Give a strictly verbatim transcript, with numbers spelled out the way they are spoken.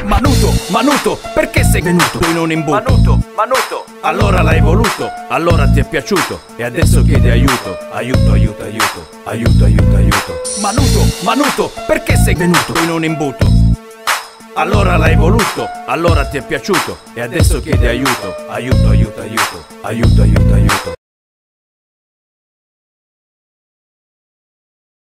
Manuto, Manuto, perché sei venuto in un imbuto? Manuto, Manuto, allora l'hai voluto, allora ti è piaciuto e adesso chiedi aiuto. Aiuto, aiuto, aiuto, aiuto, aiuto, aiuto. Manuto, Manuto, perché sei venuto in un imbuto? Allora l'hai voluto, allora ti è piaciuto e adesso chiedi aiuto. Aiuto, aiuto, aiuto, aiuto, aiuto, aiuto.